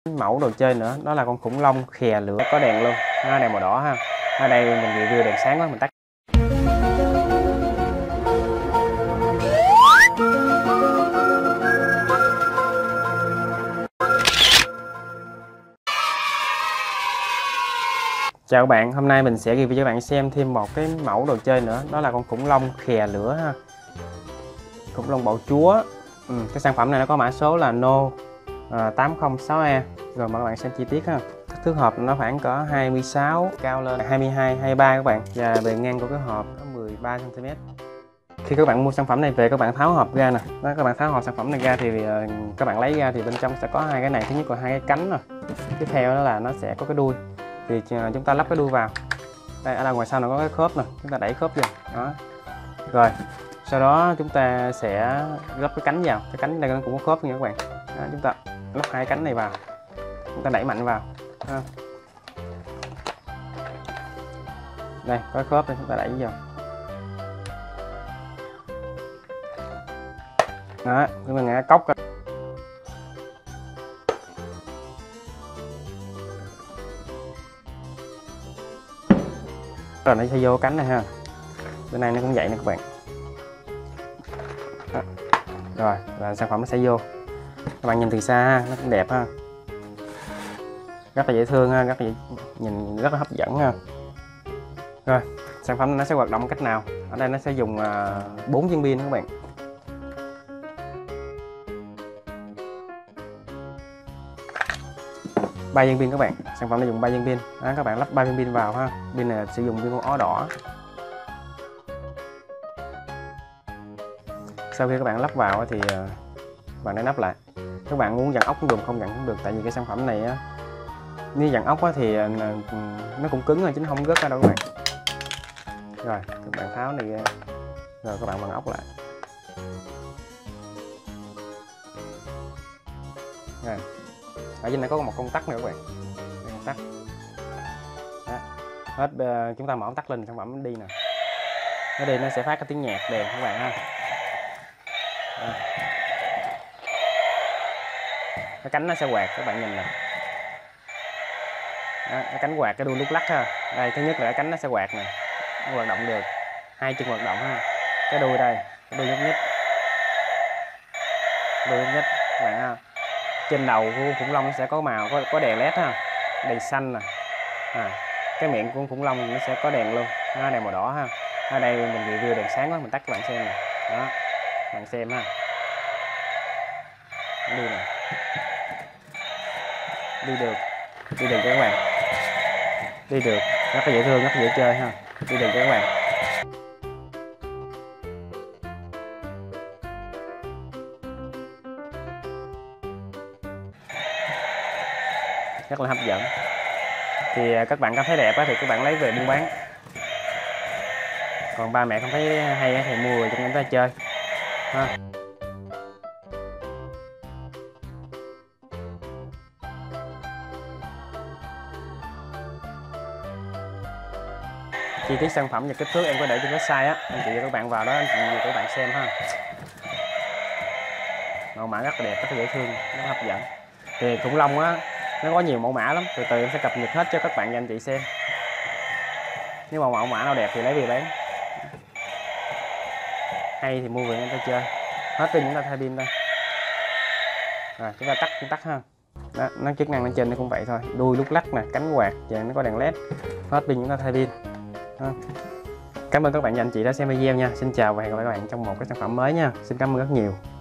Mẫu đồ chơi nữa đó là con khủng long khè lửa có đèn luôn, đèn màu đỏ ha. Ở đây mình review đèn sáng quá mình tắt. Chào các bạn, hôm nay mình sẽ review cho các bạn xem thêm một cái mẫu đồ chơi nữa đó là con khủng long khè lửa ha. Khủng long bạo chúa. Cái sản phẩm này nó có mã số là No 806E. Rồi mời các bạn xem chi tiết ha. Kích thước hộp nó khoảng có 26, cao lên 22, 23 các bạn. Và bề ngang của cái hộp có 13 cm. Khi các bạn mua sản phẩm này về, các bạn tháo hộp ra nè. Đó, các bạn tháo hộp sản phẩm này ra thì các bạn lấy ra thì bên trong sẽ có hai cái này. Thứ nhất là hai cái cánh rồi. Tiếp theo đó là nó sẽ có cái đuôi. Thì chúng ta lắp cái đuôi vào. Đây, ở đằng ngoài sau nó có cái khớp nè, chúng ta đẩy khớp vô. Đó. Rồi, sau đó chúng ta sẽ lắp cái cánh vào. Cái cánh đây nó cũng có khớp nha các bạn. Đó, chúng ta lắp hai cánh này vào. Chúng ta đẩy mạnh vào. Đó. Đây, có khớp đây, chúng ta đẩy vào. Đó, chúng ta ngã cốc. Rồi nó sẽ vô cánh này ha. Bên này nó cũng vậy nè các bạn. Đó. Rồi, và sản phẩm nó sẽ vô. Các bạn nhìn từ xa ha, nó cũng đẹp ha. Rất là dễ thương ha, rất là nhìn rất là hấp dẫn ha. Rồi, sản phẩm nó sẽ hoạt động cách nào? Ở đây nó sẽ dùng 4 viên pin các bạn. Ba viên pin các bạn, sản phẩm nó dùng 3 viên pin. Đó, các bạn lắp 3 viên pin vào ha. Pin này sử dụng pin ó đỏ. Sau khi các bạn lắp vào thì bạn để nắp lại. Các bạn muốn dặn ốc cũng được, không dặn cũng được, tại vì cái sản phẩm này nếu dặn ốc thì nó cũng cứng rồi chứ nó không rớt ra đâu các bạn. Rồi các bạn tháo này ra, rồi các bạn vặn ốc lại. Rồi. Ở trên này có một công tắc nữa các bạn. Đây, công tắc. Đó. Hết chúng ta mở công tắc lên, sản phẩm nó đi nè. Nó đi nó sẽ phát cái tiếng nhạc đèn các bạn ha. Đó. Cái cánh nó sẽ quạt, các bạn nhìn nè. Đó, cái cánh quạt, cái đuôi lúc lắc ha. Đây, thứ nhất là cái cánh nó sẽ quạt nè, nó hoạt động được, hai chân hoạt động ha. Cái đuôi đây, cái đuôi nhúc nhích, đuôi nhúc nhích các bạn ha. Trên đầu của khủng long nó sẽ có màu, có đèn led ha, đèn xanh nè. Cái miệng của khủng long nó sẽ có đèn luôn, đèn màu đỏ ha. Ở đây mình review đèn sáng quá, mình tắt các bạn xem nè. Đó, bạn xem ha. Nó đi nè, đi được cho các bạn, đi được, rất là dễ thương, rất là dễ chơi ha, đi được cho các bạn. Rất là hấp dẫn. Thì các bạn cảm thấy đẹp thì các bạn lấy về buôn bán, còn ba mẹ không thấy hay thì mua về cho người ta chơi ha. Chi tiết sản phẩm và kích thước em có để trên website á, anh chị cho các bạn vào đó, anh chị cho các bạn xem ha. Mẫu mã rất là đẹp, rất là dễ thương, rất là hấp dẫn. Thì khủng long á, nó có nhiều mẫu mã lắm, từ từ em sẽ cập nhật hết cho các bạn và anh chị xem. Nếu mà mẫu mã nào đẹp thì lấy về bán, hay thì mua về người ta chơi. Hết pin chúng ta thay pin đây. Rồi chúng ta tắt công tắc ha. Đó, nó chức năng lên trên nó cũng vậy thôi, đuôi lúc lắc nè, cánh quạt và nó có đèn led. Hết pin chúng ta thay pin. Cảm ơn các bạn và anh chị đã xem video nha. Xin chào và hẹn gặp lại các bạn trong một cái sản phẩm mới nha. Xin cảm ơn rất nhiều.